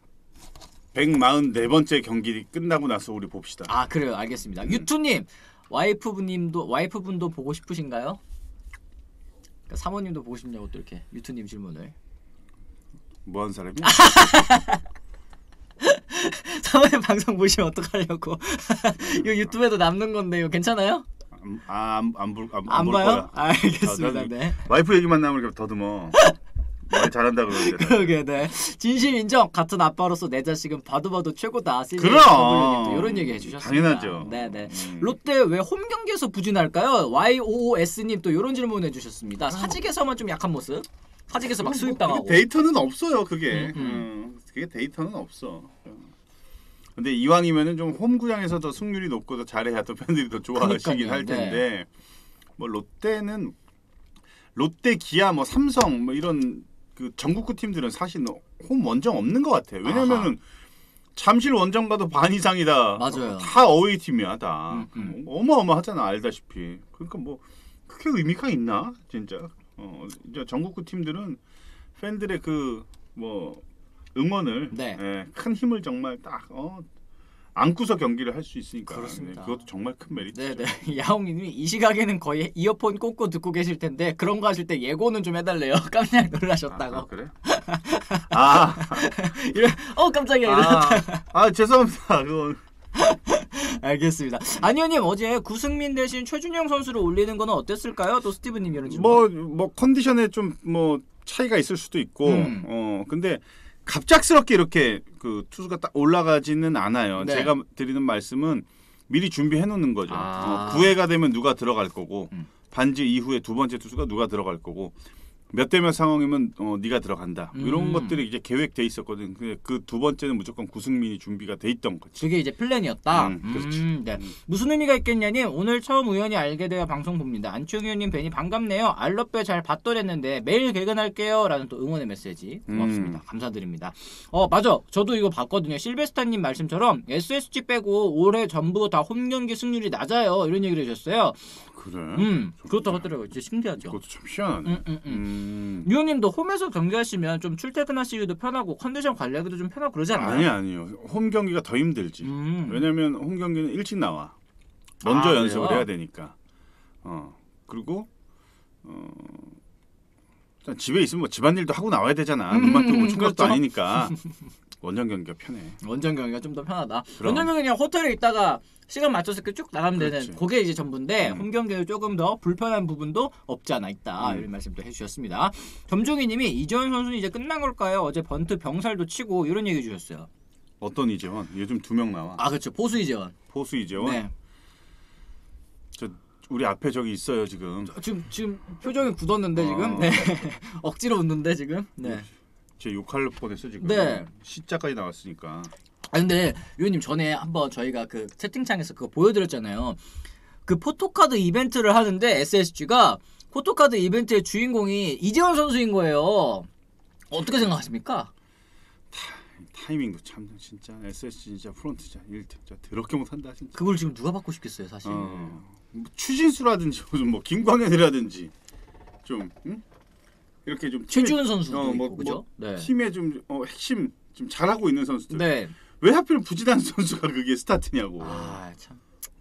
144번째 경기 끝나고 나서 우리 봅시다.
아 그래요, 알겠습니다. 유투님 와이프분도 보고 싶으신가요? 그러니까 사모님도 보고 싶냐고 또 이렇게 유투님 질문을.
뭐한 사람이?
사모님 방송 보시면 어떡하려고? 이거 유튜브에도 남는 건데 이거 괜찮아요?
안
안
볼
봐요?
거야.
알겠습니다. 네.
와이프 얘기만 나오면 이렇게 더듬어. 말 잘한다 그러는데.
그러게 네. 진심 인정. 같은 아빠로서 내 자식은 봐도 최고다.
그럼.
이런 얘기 해주셨습니다.
당연하죠.
네네. 롯데 왜 홈 경기에서 부진할까요? YOOS님 또 이런 질문 해주셨습니다. 사직에서만 좀 약한 모습. 사직에서 막 수입당하고.
데이터는 없어요. 그게. 그게 데이터는 없어. 근데 이왕이면은 좀 홈구장에서 더 승률이 높고 더 잘해야 또 팬들이 더 좋아하시긴 할 텐데.
네.
뭐 롯데는 롯데, 기아, 뭐 삼성 뭐 이런 그 전국구 팀들은 사실 홈 원정 없는 것 같아요. 왜냐면은 잠실 원정 가도 반 이상이다.
맞아요.
다 어웨이 팀이야 다. 어마어마하잖아 알다시피. 그러니까 뭐 그게 의미가 있나 진짜. 이제 전국구 팀들은 팬들의 그 뭐 응원을
네.
큰 힘을 정말 딱 안고서 경기를 할 수 있으니까.
그렇습니다.
네, 그것도 정말 큰 메리트죠.
네네. 야옹이님이 이 시각에는 거의 이어폰 꽂고 듣고 계실 텐데 그런 거 하실 때 예고는 좀 해달래요. 깜짝 놀라셨다고.
아, 그래?
깜짝이야.
죄송합니다. 그건.
알겠습니다. 안현님 어제 구승민 대신 최준영 선수를 올리는 거는 어땠을까요? 또 스티브님 이런 질문.
뭐 컨디션에 좀 뭐 차이가 있을 수도 있고. 근데 갑작스럽게 이렇게 그 투수가 딱 올라가지는 않아요.
네.
제가 드리는 말씀은 미리 준비해 놓는 거죠. 9회가 되면 누가 들어갈 거고 반지 이후에 두 번째 투수가 누가 들어갈 거고 몇 대 몇 상황이면 네가 들어간다. 이런 것들이 이제 계획돼 있었거든. 그 두 번째는 무조건 구승민이 준비가 돼 있던 거지.
그게 이제 플랜이었다.
그렇지.
네. 무슨 의미가 있겠냐님 오늘 처음 우연히 알게 되어 방송 봅니다. 안치홍 의원님 뵈니 반갑네요. 알러뼈 잘 봤더랬는데 매일 개근할게요. 라는 또 응원의 메시지 고맙습니다. 감사드립니다. 맞아. 저도 이거 봤거든요. 실베스타님 말씀처럼 SSG 빼고 올해 전부 다 홈경기 승률이 낮아요. 이런 얘기를 해주셨어요.
그래?
그렇다고 하더라고요. 진짜 신기하죠.
그것도 참 희한하네.
유호님도 홈에서 경기하시면 좀 출퇴근하시기도 편하고 컨디션 관리하기도 좀 편하고 그러지 않나요?
아니요. 홈 경기가 더 힘들지. 왜냐면 홈 경기는 일찍 나와. 먼저 연습을
그래요?
해야 되니까. 그리고 일단 집에 있으면 뭐 집안일도 하고 나와야 되잖아. 눈만 뜨고 친 것도
그렇죠.
아니니까. 원정 경기가 편해.
원정 경기가 좀 더 편하다.
그럼.
원정 경기는 그냥 호텔에 있다가 시간 맞춰서 이렇게 쭉 나가면
그렇지.
되는 그게 이제 전부인데 홈 경기는 조금 더 불편한 부분도 없지 않아 있다. 이런 말씀도 해주셨습니다. 점종이님이 이재원 선수는 이제 끝난 걸까요? 어제 번트 병살도 치고 이런 얘기 주셨어요.
어떤 이재원? 요즘 2명 나와.
그렇죠. 보수 이재원.
포수 이재원?
네.
우리 앞에 저기 있어요 지금.
지금 표정이 굳었는데 지금. 네. 억지로 웃는데 지금. 네.
제 욕할 뻔했어 지금.
네.
시자까지 나왔으니까.
근데 위원님 전에 한번 저희가 그 채팅창에서 그거 보여드렸잖아요. 그 포토카드 이벤트를 하는데 SSG가 포토카드 이벤트의 주인공이 이재원 선수인 거예요. 어떻게 생각하십니까?
타이밍도 참 진짜 SSG 진짜 프론트 진짜 일 진짜 더럽게 못한다 진짜.
그걸 지금 누가 받고 싶겠어요 사실.
뭐 추진수라든지 무슨 뭐 김광현이라든지 좀 이렇게 좀
최지훈 선수도
뭐,
있고 그죠? 네.
팀에 좀 핵심 좀 잘하고 있는 선수들.
네.
왜 하필 부진한 선수가 그게 스타트냐고.
참.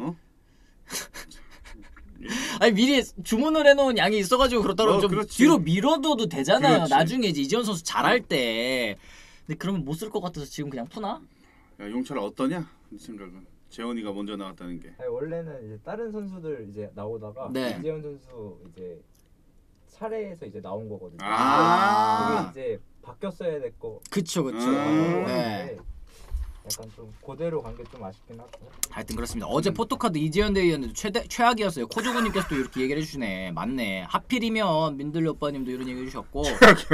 아니 미리 주문을 해놓은 양이 있어가지고 그렇다고 좀
그렇지.
뒤로 밀어둬도 되잖아요.
그렇지.
나중에 이제 이재원 선수 잘할 때. 근데 그러면 못 쓸 것 같아서 지금 그냥 푸나?
야, 용철아 어떠냐? 생각은 재원이가 먼저 나왔다는 게.
아니, 원래는 이제 다른 선수들 이제 나오다가
네.
이재현 선수 이제 차례에서 이제 나온 거거든요.
아.
그게 이제 바뀌었어야 됐고.
그쵸.
네. 약간 좀 그대로 간 게 좀 아쉽긴 하고.
하여튼 그렇습니다. 어제 포토카드 이재현 대위였는데 최악이었어요. 코조구님께서 또 이렇게 얘기를 해주시네. 맞네. 하필이면 민들레 오빠님도 이런 얘기 해주셨고.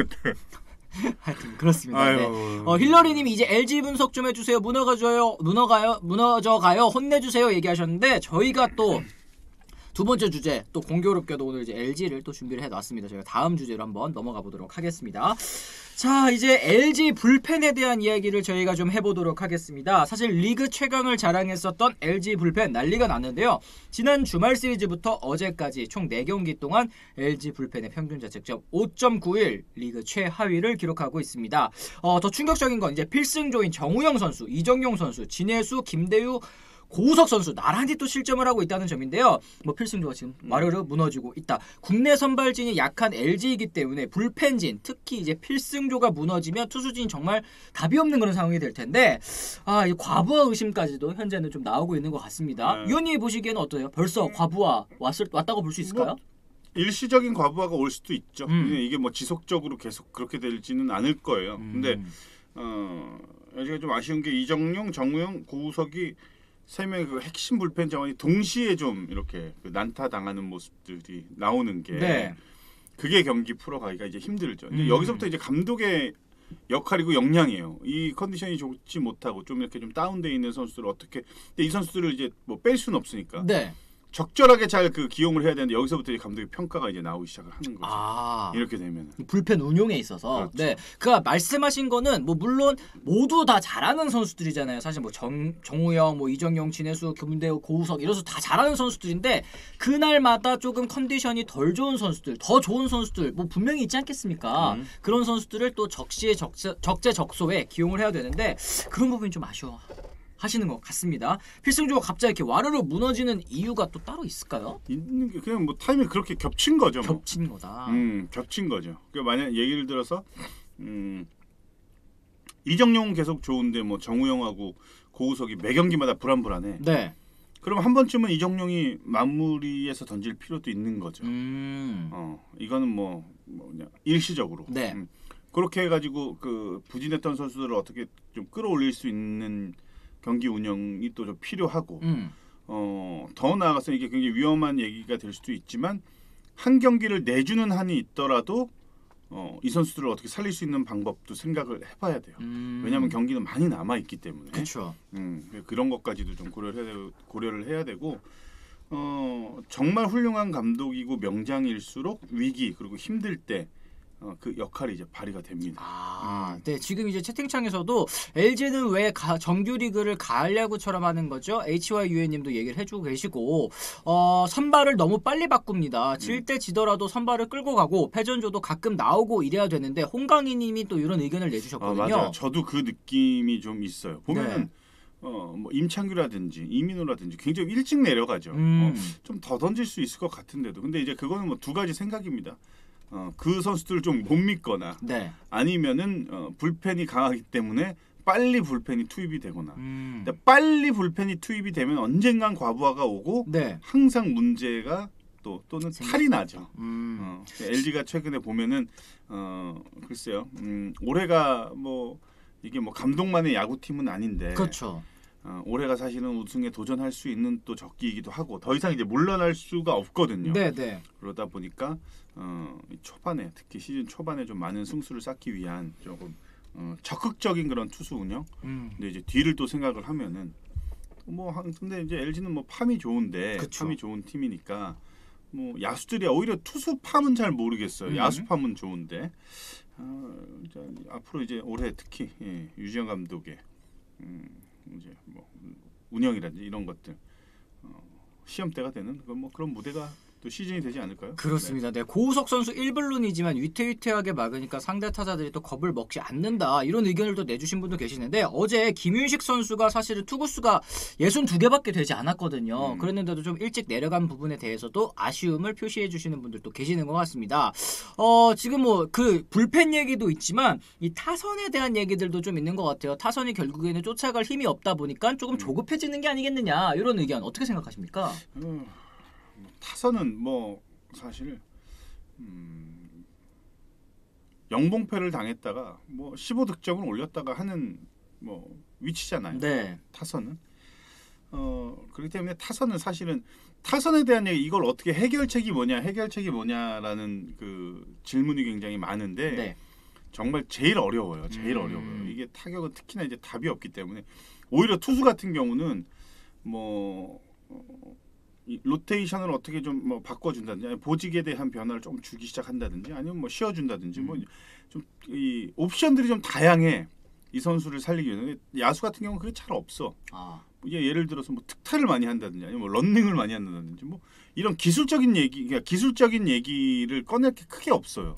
하여튼 그렇습니다. 네. 힐러리님이 이제 LG 분석 좀 해주세요. 무너져가요. 혼내주세요. 얘기하셨는데 저희가 또 두 번째 주제 또 공교롭게도 오늘 이제 LG를 또 준비를 해놨습니다. 저희가 다음 주제로 한번 넘어가 보도록 하겠습니다. 자, 이제 LG 불펜에 대한 이야기를 저희가 좀 해보도록 하겠습니다. 사실 리그 최강을 자랑했었던 LG 불펜 난리가 났는데요. 지난 주말 시리즈부터 어제까지 총 4경기 동안 LG 불펜의 평균 자책점 5.91 리그 최하위를 기록하고 있습니다. 더 충격적인 건 이제 필승조인 정우영 선수, 이정용 선수, 진해수, 김대유, 고우석 선수 나란히 또 실점을 하고 있다는 점인데요. 뭐 필승조가 지금 와르르 무너지고 있다. 국내 선발진이 약한 LG이기 때문에 불펜진, 특히 이제 필승조가 무너지면 투수진이 정말 답이 없는 그런 상황이 될 텐데 이 과부하 의심까지도 현재는 좀 나오고 있는 것 같습니다. 위원님이 보시기에는 어떠세요? 벌써 과부하 왔다고 볼 수 있을까요?
일시적인 과부하가 올 수도 있죠. 이게 뭐 지속적으로 계속 그렇게 되지는 않을 거예요. 근데 LG가 좀 아쉬운 게 이정용, 정우영, 고우석이 3명의 그 핵심 불펜 자원이 동시에 좀 이렇게 그 난타 당하는 모습들이 나오는 게 그게 경기 풀어가기가 이제 힘들죠. 근데 여기서부터 이제 감독의 역할이고 역량이에요. 이 컨디션이 좋지 못하고 좀 이렇게 좀 다운돼 있는 선수들을 어떻게 근데 이 선수들을 이제 뭐 뺄 수는 없으니까 적절하게 잘 그 기용을 해야 되는데 여기서부터 이제 감독의 평가가 이제 나오기 시작을 하는 거죠. 이렇게 되면
불펜 운용에 있어서
그렇죠.
그러니까 말씀하신 거는 뭐 물론 모두 다 잘하는 선수들이잖아요. 사실 뭐 정우영, 뭐 이정용, 진해수, 김대우, 고우석 이런 선수 다 잘하는 선수들인데 그날마다 조금 컨디션이 덜 좋은 선수들, 더 좋은 선수들 뭐 분명히 있지 않겠습니까? 그런 선수들을 또 적재적소에 기용을 해야 되는데 그런 부분이 좀 아쉬워. 하시는 것 같습니다. 필승조가 갑자기 이렇게 와르르 무너지는 이유가 또 따로 있을까요?
있는 게 그냥 뭐 타임이 그렇게 겹친 거죠.
겹친 거다.
겹친 거죠. 그러니까 만약 예를 들어서 이정용은 계속 좋은데 뭐 정우영하고 고우석이 매 경기마다 불안불안해.
네.
그럼 한 번쯤은 이정용이 마무리해서 던질 필요도 있는 거죠. 이거는 뭐냐 일시적으로.
네.
그렇게 해가지고 그 부진했던 선수들을 어떻게 좀 끌어올릴 수 있는 경기 운영이 또 좀 필요하고 더 나아가서 이게 굉장히 위험한 얘기가 될 수도 있지만 한 경기를 내주는 한이 있더라도 이 선수들을 어떻게 살릴 수 있는 방법도 생각을 해봐야 돼요. 왜냐하면 경기는 많이 남아 있기 때문에.
그렇죠.
그런 것까지도 좀 고려를 해야 되고 정말 훌륭한 감독이고 명장일수록 위기 그리고 힘들 때 그 역할이 이제 발휘가 됩니다.
네, 지금 이제 채팅창에서도 LG는 왜 정규리그를 가을야구처럼 하는 거죠? HYUN님도 얘기를 해주고 계시고 선발을 너무 빨리 바꿉니다. 질 때 지더라도 선발을 끌고 가고 패전조도 가끔 나오고 이래야 되는데 홍강희님이 또 이런 의견을 내주셨거든요.
맞아요. 저도 그 느낌이 좀 있어요. 보면은 뭐 임창규라든지 이민호라든지 굉장히 일찍 내려가죠. 좀 더 던질 수 있을 것 같은데도 근데 이제 그거는 뭐 두 가지 생각입니다. 그 선수들을 좀 못 믿거나 아니면은 불펜이 강하기 때문에 빨리 불펜이 투입이 되거나 빨리 불펜이 투입이 되면 언젠간 과부하가 오고 항상 문제가 또는 탈이 나죠. LG가 최근에 보면은 글쎄요 올해가 뭐 이게 뭐 감독만의 야구팀은 아닌데
그렇죠.
올해가 사실은 우승에 도전할 수 있는 또 적기이기도 하고 더 이상 이제 물러날 수가 없거든요. 그러다 보니까 초반에 특히 시즌 초반에 좀 많은 승수를 쌓기 위한 조금 적극적인 그런 투수 운영. 근데 이제 뒤를 또 생각을 하면은 근데 이제 LG는 뭐 팜이 좋은데 팜이 좋은 팀이니까 뭐 야수들이 오히려 투수 팜은 잘 모르겠어요. 야수 팜은 좋은데 앞으로 이제 올해 특히 유지영 감독의 이제 뭐 운영이라든지 이런 것들 시험대가 되는 그런 무대가 또 시즌이 되지 않을까요?
그렇습니다. 네. 고우석 선수 1블룬이지만 위태위태하게 막으니까 상대 타자들이 또 겁을 먹지 않는다. 이런 의견을 또 내주신 분도 계시는데 어제 김윤식 선수가 사실은 투구수가 62개밖에 되지 않았거든요. 그랬는데도 좀 일찍 내려간 부분에 대해서도 아쉬움을 표시해 주시는 분들도 계시는 것 같습니다. 지금 뭐 그 불펜 얘기도 있지만 이 타선에 대한 얘기들도 좀 있는 것 같아요. 타선이 결국에는 쫓아갈 힘이 없다 보니까 조금 조급해지는 게 아니겠느냐 이런 의견 어떻게 생각하십니까?
타선은 뭐 사실 영봉패를 당했다가 뭐 15득점을 올렸다가 하는 뭐 위치잖아요.
네.
타선은 그렇기 때문에 타선은 사실은 타선에 대한 얘기 이걸 어떻게 해결책이 뭐냐라는 그 질문이 굉장히 많은데
네.
정말 제일 어려워요. 제일 어려워요. 이게 타격은 특히나 이제 답이 없기 때문에 오히려 투수 같은 경우는 뭐 이 로테이션을 어떻게 좀 뭐 바꿔준다든지 아니면 보직에 대한 변화를 좀 주기 시작한다든지 아니면 뭐 쉬어준다든지 뭐 좀 이 옵션들이 좀 다양해 이 선수를 살리기 위해서. 야수 같은 경우는 그게 잘 없어. 예를 들어서 뭐 특타를 많이 한다든지 아니면 뭐 런닝을 많이 한다든지 뭐 이런 기술적인 얘기를 꺼낼 게 크게 없어요.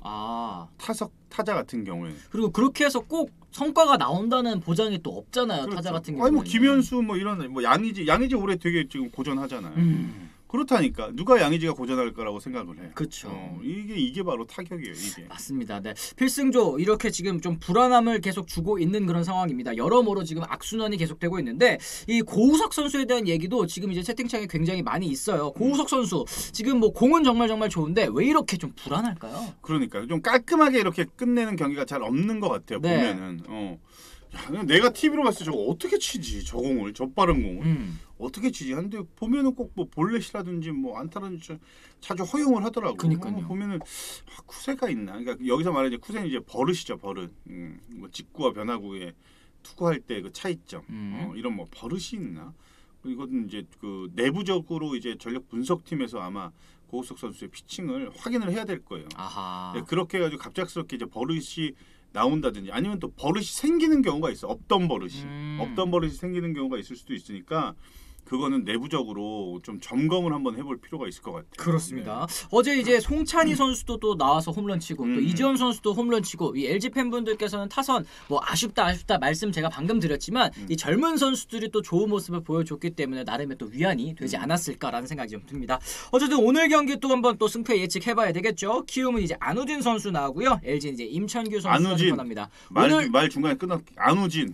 타자 같은 경우에.
그리고 그렇게 해서 꼭 성과가 나온다는 보장이 또 없잖아요.
그렇죠.
타자 같은 경우는.
아니 뭐 김현수 뭐 이런 뭐 양의지 올해 되게 지금 고전하잖아요. 그렇다니까 누가 양의지가 고전할 거라고 생각을 해.
그렇죠.
이게 바로 타격이에요. 이게.
맞습니다. 네. 필승조 이렇게 지금 좀 불안함을 계속 주고 있는 그런 상황입니다. 여러모로 지금 악순환이 계속되고 있는데 이 고우석 선수에 대한 얘기도 지금 이제 채팅창에 굉장히 많이 있어요. 고우석 선수 지금 뭐 공은 정말 좋은데 왜 이렇게 좀 불안할까요?
그러니까 좀 깔끔하게 이렇게 끝내는 경기가 잘 없는 것 같아요.
네.
보면은. 야, 내가 TV로 봤을 때 저거 어떻게 치지? 저 공을, 저 빠른 공을 어떻게 치지? 한데 보면은 꼭 뭐 볼넷이라든지 뭐 안타라든지 자주 허용을 하더라고.
그러니까요.
보면은 쿠세가 있나? 그러니까 여기서 말하는 쿠세는 이제 버릇이죠, 버릇. 뭐 직구와 변화구에 투구할 때 그 차이점. 이런 뭐 버릇이 있나? 이거는 이제 그 내부적으로 이제 전력 분석팀에서 아마 고우석 선수의 피칭을 확인을 해야 될 거예요. 네, 그렇게 해가지고 갑작스럽게 이제 버릇이 나온다든지 아니면 또 버릇이 생기는 경우가 있어. 없던 버릇이 생기는 경우가 있을 수도 있으니까 그거는 내부적으로 좀 점검을 한번 해볼 필요가 있을 것 같아요.
그렇습니다. 네. 어제 이제 송찬희 선수도 또 나와서 홈런 치고 또 이지원 선수도 홈런 치고 이 LG 팬분들께서는 타선 뭐 아쉽다 말씀 제가 방금 드렸지만 이 젊은 선수들이 또 좋은 모습을 보여줬기 때문에 나름의 또 위안이 되지 않았을까라는 생각이 좀 듭니다. 어쨌든 오늘 경기 또 한번 또 승패 예측해봐야 되겠죠. 키움은 이제 안우진 선수 나오고요. LG는 이제 임찬규 선수가 등판합니다.
말 중간에 끊어. 안우진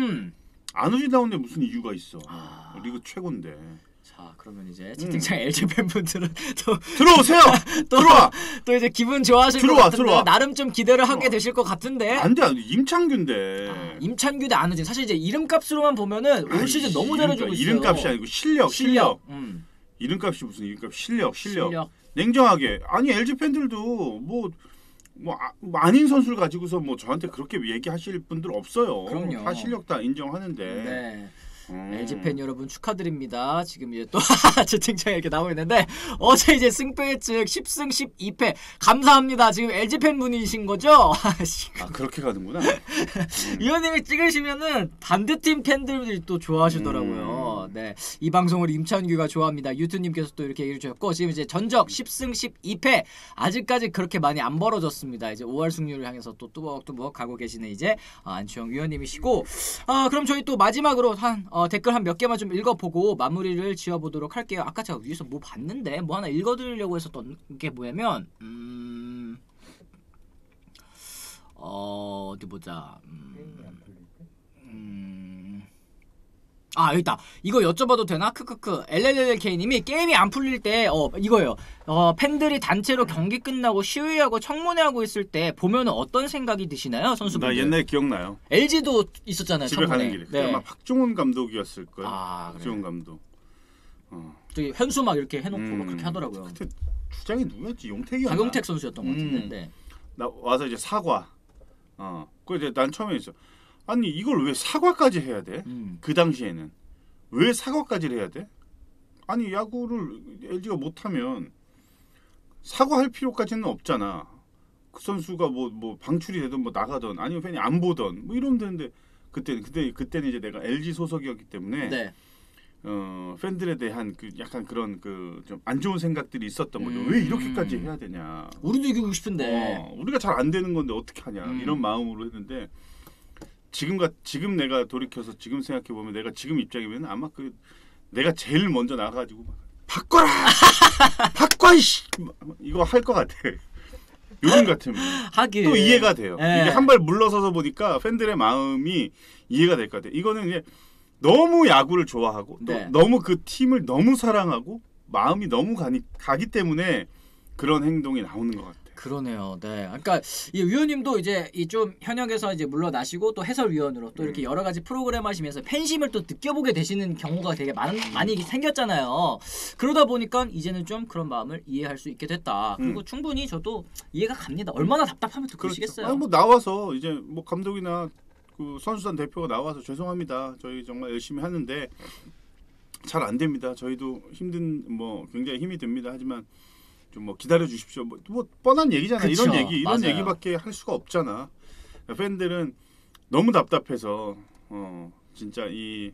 나오는데 무슨 이유가 있어? 리그 최고인데.
자, 그러면 이제 채팅창 LG 팬분들은 또
들어오세요. 들어와.
또 이제 기분 좋아하실 것 같은데 나름 좀 기대를 하게 되실 것 같은데.
안 돼. 임창규인데.
임찬규 대 안우진. 사실 이제 이름값으로만 보면은 올 시즌 너무 잘해주고 있어요.
이름값이 아니고 실력. 이름값이 무슨 이름값? 실력. 냉정하게. 아니 LG 팬들도 뭐 아닌 선수를 가지고서 뭐 저한테 그렇게 얘기하실 분들 없어요.
그럼요.
다 실력 다 인정하는데.
네. LG 팬 여러분 축하드립니다. 지금 이제 또 채팅창에 이렇게 나오고 있는데 어제 이제 승패 예측 10승 12패 감사합니다. 지금 LG 팬 분이신 거죠?
그렇게 가는구나.
위원님이 찍으시면은 반대팀 팬들이 또 좋아하시더라고요. 네, 이 방송을 임찬규가 좋아합니다. 유튜님께서 또 이렇게 얘기해 주셨고 지금 이제 전적 10승 12패 아직까지 그렇게 많이 안 벌어졌습니다. 이제 5월 승률을 향해서 또 뚜벅뚜벅 가고 계시는 이제 안치홍 위원님이시고 그럼 저희 또 마지막으로 댓글 한 몇 개만 좀 읽어보고 마무리를 지어보도록 할게요. 아까 제가 위에서 뭐 봤는데 뭐 하나 읽어드리려고 했었던 게 뭐냐면 어디 보자. 여기 있다. 이거 여쭤봐도 되나? 크크크. LLLK님이 게임이 안 풀릴 때 이거예요. 팬들이 단체로 경기 끝나고 시위하고 청문회하고 있을 때 보면은 어떤 생각이 드시나요, 선수분들?
나 옛날에 기억나요.
LG도 있었잖아요.
집에
청문회.
가는 길에.
네.
아마 박종훈 감독이었을 거예요. 박종훈
그래.
감독.
저기 현수 막 이렇게 해놓고 막 그렇게 하더라고요.
그때 주장이 누구였지? 용택이었나?
박용택 선수였던 것 같은데. 네.
나 와서 이제 사과. 그래 난 처음에 있어. 아니 이걸 왜 사과까지 해야 돼? 그 당시에는 왜 사과까지 해야 돼? 아니 야구를 LG가 못하면 사과할 필요까지는 없잖아. 그 선수가 뭐 방출이 되든 뭐 나가든 아니면 팬이 안 보든 뭐 이러면 되는데 그때는 이제 내가 LG 소속이었기 때문에
네.
팬들에 대한 그 약간 그런 그 좀 안 좋은 생각들이 있었던 거죠. 왜 이렇게까지 해야 되냐?
우리도 이기고 싶은데
우리가 잘 안 되는 건데 어떻게 하냐? 이런 마음으로 했는데 지금 내가 돌이켜서 지금 생각해 보면 내가 지금 입장이면 아마 그 내가 제일 먼저 나가가지고 바꿔라, 바꿔 이씨 이거 할 것 같아. 요즘 같으면
하긴
또 이해가 돼요.
예.
이게 한 발 물러서서 보니까 팬들의 마음이 이해가 될 것 같아요. 이거는 이제 너무 야구를 좋아하고 또
네.
너무 그 팀을 너무 사랑하고 마음이 너무 가기 때문에 그런 행동이 나오는 것 같아요.
그러네요. 네. 그러니까 이 위원님도 이제 이 좀 현역에서 이제 물러나시고 또 해설위원으로 또 이렇게 여러 가지 프로그램 하시면서 팬심을 또 느껴보게 되시는 경우가 되게 많이 생겼잖아요. 그러다 보니까 이제는 좀 그런 마음을 이해할 수 있게 됐다. 그리고 충분히 저도 이해가 갑니다. 얼마나 답답하면 또 그러시겠어요.
아니, 뭐 나와서 이제 뭐 감독이나 그 선수단 대표가 나와서 죄송합니다. 저희 정말 열심히 하는데 잘 안 됩니다. 저희도 뭐 굉장히 힘이 듭니다. 하지만 좀 뭐 기다려 주십시오. 뭐 뻔한 얘기잖아.
그쵸,
이런
맞아요.
얘기밖에 할 수가 없잖아. 팬들은 너무 답답해서 진짜 이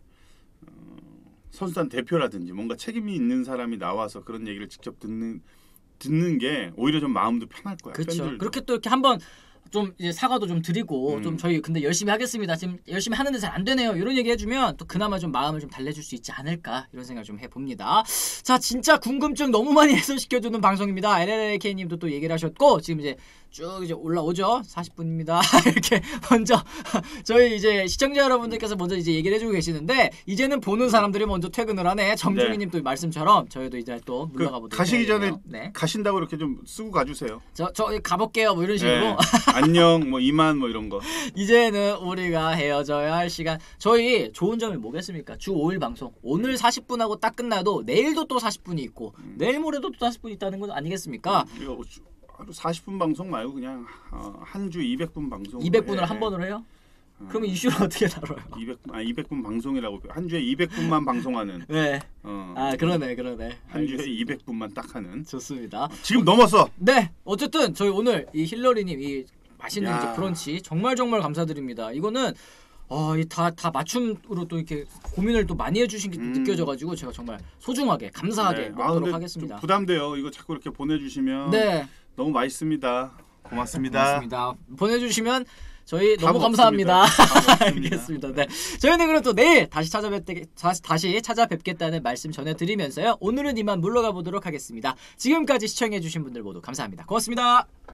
선수단 대표라든지 뭔가 책임이 있는 사람이 나와서 그런 얘기를 직접 듣는 게 오히려 좀 마음도 편할 거야.
그렇죠.
팬들도.
그렇게 또 이렇게 한번 좀 이제 사과도 좀 드리고 좀 저희 근데 열심히 하겠습니다. 지금 열심히 하는데 잘 안 되네요. 이런 얘기 해주면 또 그나마 좀 마음을 좀 달래줄 수 있지 않을까 이런 생각 좀 해봅니다. 자, 진짜 궁금증 너무 많이 해소시켜주는 방송입니다. LLAK님도 또 얘기를 하셨고 지금 이제 쭉 이제 올라오죠. 40분입니다. 이렇게 먼저 저희 이제 시청자 여러분들께서 먼저 이제 얘기를 해주고 계시는데 이제는 보는 사람들이 먼저 퇴근을 하네. 정중희님 또 말씀처럼 저희도 이제 또 물러가 보도록
가시기 전에
네.
가신다고 이렇게 좀 쓰고 가주세요.
저 가볼게요. 뭐 이런 식으로.
네. 안녕 뭐 이만 뭐 이런 거.
이제는 우리가 헤어져야 할 시간. 저희 좋은 점이 뭐겠습니까? 주 5일 방송. 오늘 40분하고 딱 끝나도 내일도 또 40분이 있고 내일 모레도 또 40분 있다는 건 아니겠습니까?
이거 하루 40분 방송 말고 그냥 한 주 200분 방송.
200분을 한 번으로 해요? 그러면 이슈를 어떻게 다뤄요?
200분 방송이라고 한 주에 200분만 방송하는.
네. 그러네.
한 주에 200분만 딱 하는.
좋습니다.
지금 넘었어. 네.
어쨌든 저희 오늘 이 힐러리님 이 맛있는 이제 브런치 정말 감사드립니다. 이거는 다 맞춤으로 또 이렇게 고민을 또 많이 해주신 게 느껴져가지고 제가 정말 소중하게 감사하게 먹도록
근데
하겠습니다.
좀 부담돼요. 이거 자꾸 이렇게 보내주시면
네.
너무 맛있습니다. 고맙습니다.
고맙습니다. 보내주시면 저희
다
너무 감사합니다.
먹습니다.
알겠습니다. 네, 저희는 그럼 또 내일 다시 찾아뵙겠다는 말씀 전해드리면서요. 오늘은 이만 물러가 보도록 하겠습니다. 지금까지 시청해주신 분들 모두 감사합니다. 고맙습니다.